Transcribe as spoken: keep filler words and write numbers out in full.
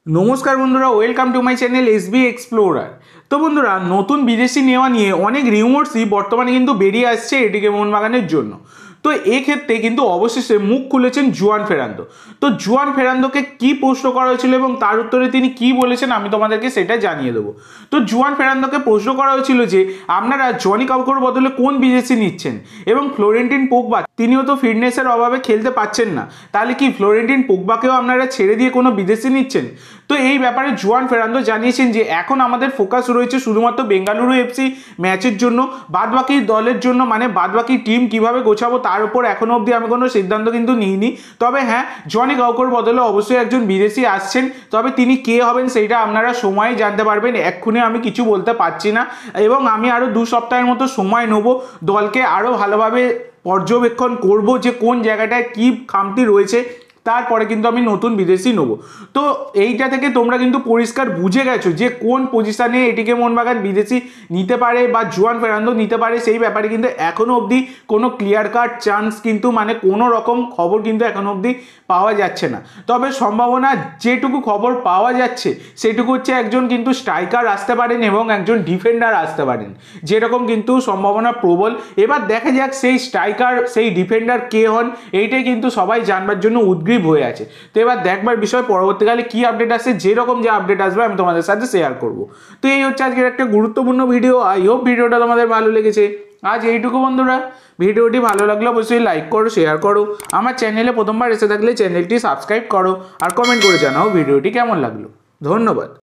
নমস্কার বন্ধুরা, welcome to my channel SB explorer. তো বন্ধুরা, নতুন বিদেশি নেওয়া নিয়ে অনেক রিউমার্সই বর্তমানে কিন্তু বেরিয়ে আসছে এটিকে মোহনবাগানের জন্য। তো এক্ষেত্রে কিন্তু অবশেষে মুখ খুলেছেন জুয়ান ফেরান্দো। তো জুয়ান ফেরান্দোকে কি প্রশ্ন করা হয়েছিল এবং তার উত্তরে তিনি কি বলেছেন আমি তোমাদেরকে সেটা জানিয়ে দেবো। তো জুয়ান ফেরান্দোকে প্রশ্ন করা হয়েছিল যে আপনারা জনি কাউকোর বদলে কোন বিদেশি নিচ্ছেন, এবং ফ্লোরেন্টিন পোগবা তিনিও তো ফিটনেসের অভাবে খেলতে পাচ্ছেন না, তাহলে কি ফ্লোরেন্টিন পোগবাকেও আপনারা ছেড়ে দিয়ে কোনো বিদেশি নিচ্ছেন? তো এই ব্যাপারে জুয়ান ফেরান্দো জানিয়েছেন যে এখন আমাদের ফোকাস রয়েছে শুধুমাত্র বেঙ্গালুরু এফসি ম্যাচের জন্য, বাদবাকি দলের জন্য, মানে বাদবাকি টিম কিভাবে গোছাবো তার উপর এখনো অবধি আমি কোনো সিদ্ধান্ত কিন্তু নিইনি। তবে হ্যাঁ, জনি কাউকোর বদলে অবশ্যই একজন বিদেশি আসছেন, তবে তিনি কে হবেন সেইটা আপনারা সময় জানতে পারবেন, এক্ষুনি আমি কিছু বলতে পারছি না, এবং আমি আরও দু সপ্তাহের মতো সময় নেব দলকে আরও ভালোভাবে পর্যবেক্ষণ করব যে কোন জায়গাটায় কী খামতি রয়েছে, তারপরে কিন্তু আমি নতুন বিদেশি নেবো। তো এইটা থেকে তোমরা কিন্তু পরিষ্কার বুঝে গেছো যে কোন পজিশানে এটিকে মোহনবাগান বিদেশি নিতে পারে বা জুয়ান ফেরান্দো নিতে পারে, সেই ব্যাপারে কিন্তু এখনও অবধি কোনো ক্লিয়ার কাট চান্স কিন্তু মানে কোনো রকম খবর কিন্তু এখনও অবধি পাওয়া যাচ্ছে না। তবে সম্ভাবনা যেটুকু খবর পাওয়া যাচ্ছে সেটুকু হচ্ছে একজন কিন্তু স্ট্রাইকার আসতে পারেন এবং একজন ডিফেন্ডার আসতে পারেন, যেরকম কিন্তু সম্ভাবনা প্রবল। এবার দেখা যাক সেই স্ট্রাইকার সেই ডিফেন্ডার কে হন, এইটাই কিন্তু সবাই জানবার জন্য উদ্গ্রীব হয়ে আছে। তো এবার দেখবার বিষয় পরবর্তীকালে কি আপডেট আসে, যেরকম যে আপডেট আসবে আমি তোমাদের সাথে শেয়ার করব। তো এই হচ্ছে আজকের একটা গুরুত্বপূর্ণ ভিডিও। আই হোপ ভিডিওটা তোমাদের ভালো লেগেছে। আজ এইটুকু বন্ধুরা, ভিডিওটি ভালো লাগলে অবশ্যই লাইক করো, শেয়ার করো, আমার চ্যানেলে প্রথমবার এসে থাকলে চ্যানেলটি সাবস্ক্রাইব করো, আর কমেন্ট করে জানাও ভিডিওটি কেমন লাগলো। ধন্যবাদ।